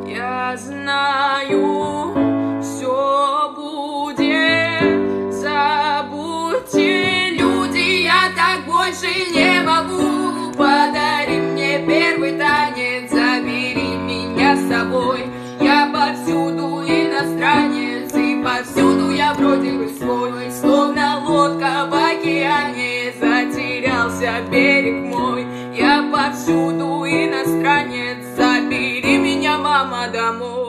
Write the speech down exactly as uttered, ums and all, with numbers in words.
Я знаю, все будет. Забудьте, люди, я так больше не могу. Подари мне первый танец, забери меня с собой. Я повсюду иностранец, и повсюду я вроде бы свой. Словно лодка в океане, затерялся берег мой. Я повсюду иностранец, забери меня, мама, домой.